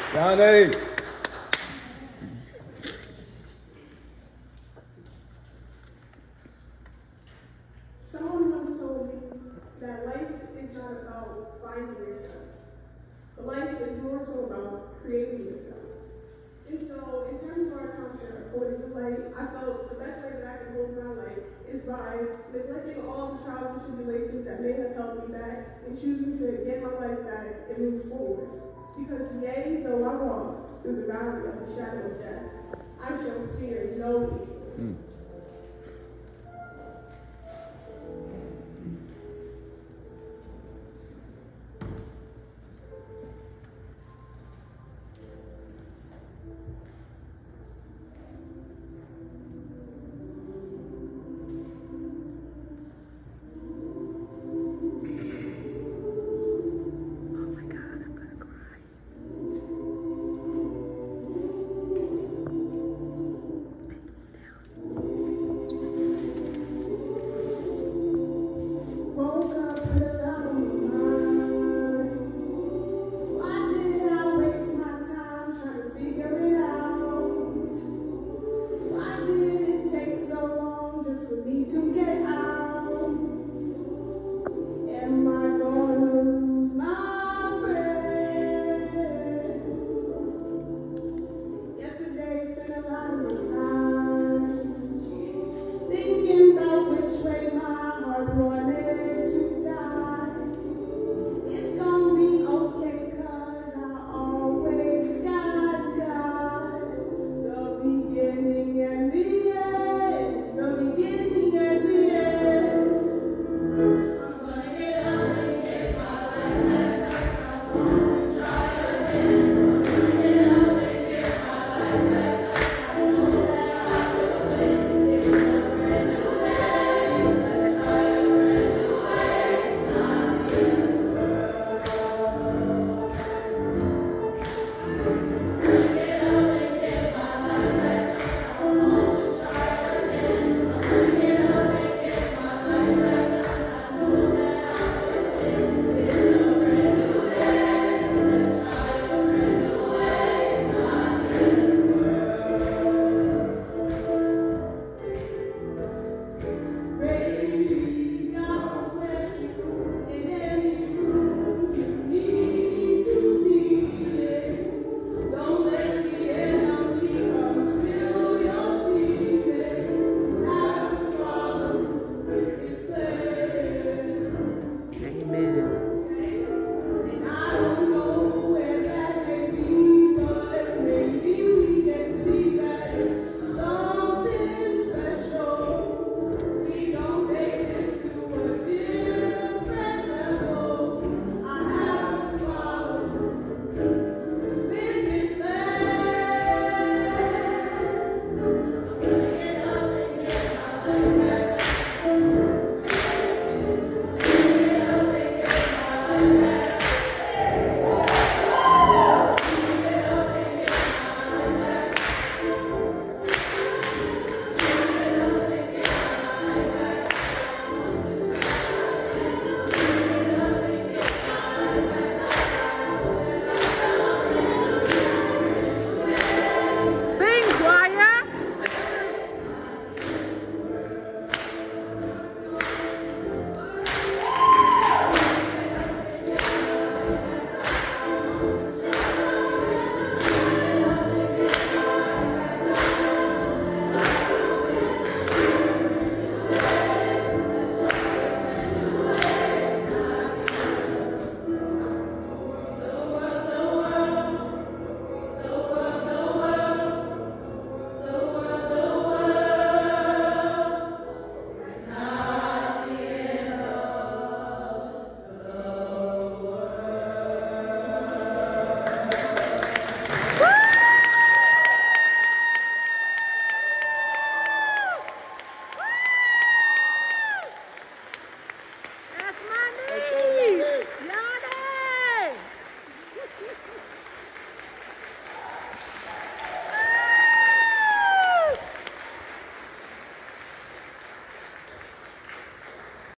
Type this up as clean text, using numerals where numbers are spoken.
Johnny. Someone once told me that life is not about finding yourself, but life is more so about creating yourself. And so, in terms of our culture, according to light, I felt the best way that I can hold my light is by neglecting all the trials and tribulations that may have held me back and choosing to get my life back and move forward. Because yea, though I walk through the valley of the shadow of death, I shall fear no evil.